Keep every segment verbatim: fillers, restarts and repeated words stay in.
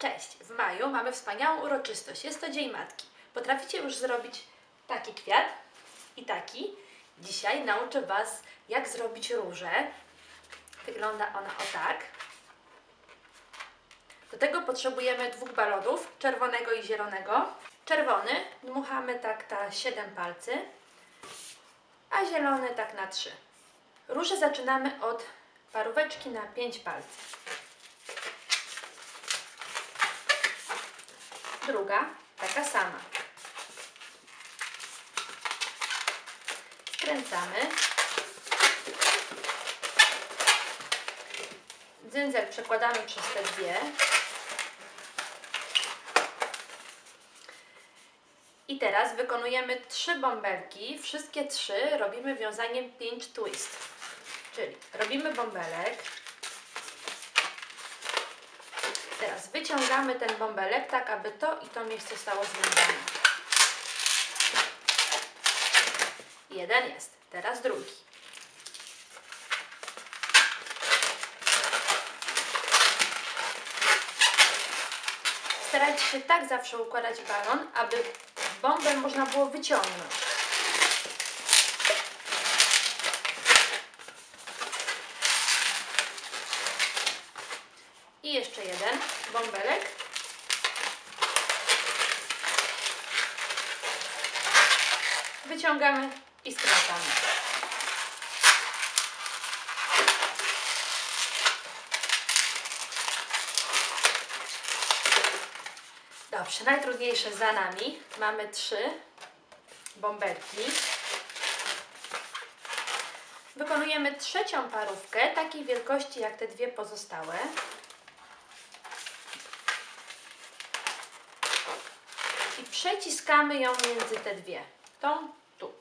Cześć! W maju mamy wspaniałą uroczystość. Jest to Dzień Matki. Potraficie już zrobić taki kwiat i taki. Dzisiaj nauczę Was, jak zrobić różę. Wygląda ona o tak. Do tego potrzebujemy dwóch balonów, czerwonego i zielonego. Czerwony dmuchamy tak na siedem palcy, a zielony tak na trzy. Różę zaczynamy od paróweczki na pięć palców. Druga taka sama. Skręcamy. Dzyndzek przekładamy przez te dwie. I teraz wykonujemy trzy bąbelki. Wszystkie trzy robimy wiązaniem pinch twist. Czyli robimy bąbelek. Teraz wyciągamy ten bąbelek tak, aby to i to miejsce zostało związane. Jeden jest. Teraz drugi. Starajcie się tak zawsze układać balon, aby bąbel można było wyciągnąć. I jeszcze jeden bąbelek. Wyciągamy i skręcamy. Dobrze, najtrudniejsze za nami. Mamy trzy bąbelki. Wykonujemy trzecią parówkę, takiej wielkości jak te dwie pozostałe. I przeciskamy ją między te dwie. Tą, tu.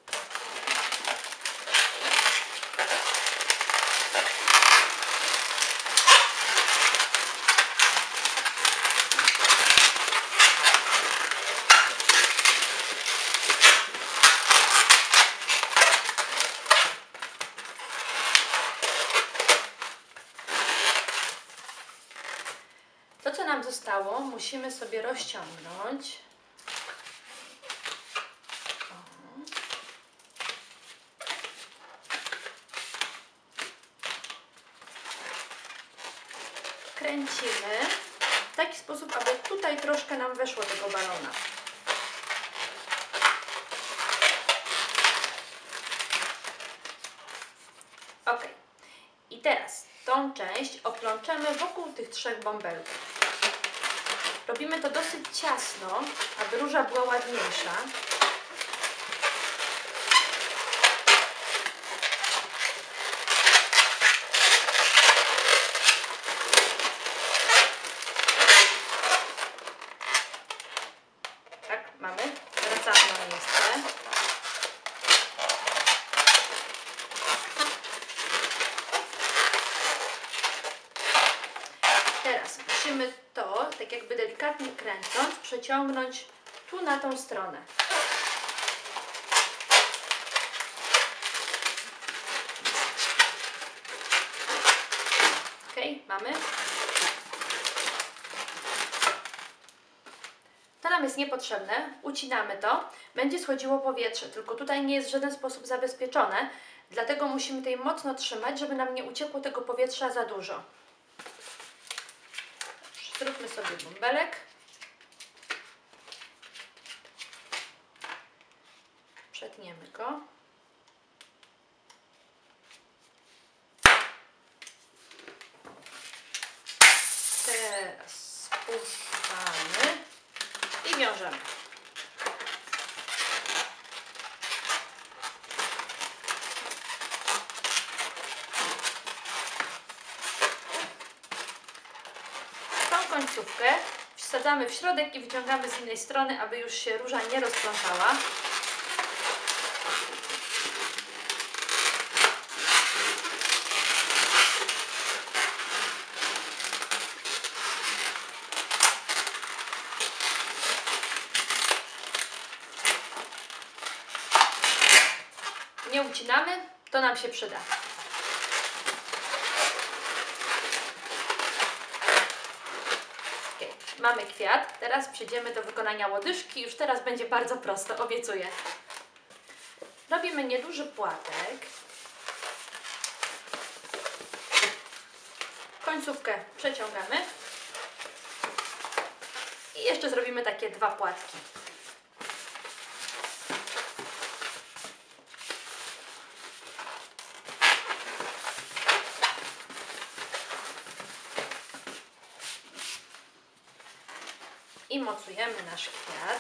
To, co nam zostało, musimy sobie rozciągnąć. Kręcimy w taki sposób, aby tutaj troszkę nam weszło tego balona. Ok. I teraz tą część oplączemy wokół tych trzech bąbelków. Robimy to dosyć ciasno, aby róża była ładniejsza. Tak, mamy. Wracamy na miejsce. Teraz musimy to, tak jakby delikatnie kręcąc, przeciągnąć tu na tą stronę. Ok, mamy. To nam jest niepotrzebne, ucinamy to, będzie schodziło powietrze, tylko tutaj nie jest w żaden sposób zabezpieczone, dlatego musimy tutaj mocno trzymać, żeby nam nie uciekło tego powietrza za dużo. Zróbmy sobie bąbelek. Przetniemy go. Teraz spuszczamy i wiążemy. Końcówkę wsadzamy w środek i wyciągamy z innej strony, aby już się róża nie rozplątała. Nie ucinamy, to nam się przyda. Okay. Mamy kwiat, teraz przejdziemy do wykonania łodyżki. Już teraz będzie bardzo prosto, obiecuję. Robimy nieduży płatek. Końcówkę przeciągamy. I jeszcze zrobimy takie dwa płatki. I mocujemy nasz kwiat.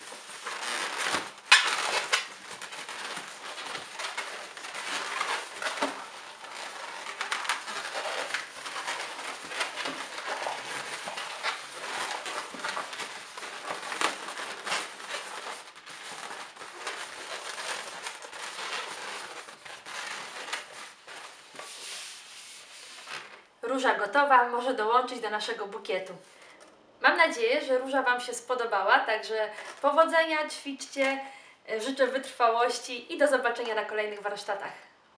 Róża gotowa, może dołączyć do naszego bukietu. Mam nadzieję, że róża Wam się spodobała, także powodzenia, ćwiczcie, życzę wytrwałości i do zobaczenia na kolejnych warsztatach.